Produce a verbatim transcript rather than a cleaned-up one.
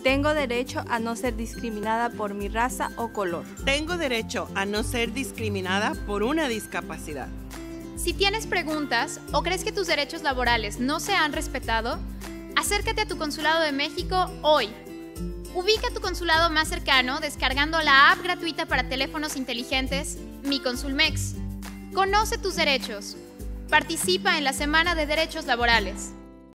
Tengo derecho a no ser discriminada por mi raza o color. Tengo derecho a no ser discriminada por una discapacidad. Si tienes preguntas o crees que tus derechos laborales no se han respetado, acércate a tu Consulado de México hoy. Ubica tu consulado más cercano descargando la app gratuita para teléfonos inteligentes Mi Consulmex. Conoce tus derechos. Participa en la Semana de Derechos Laborales.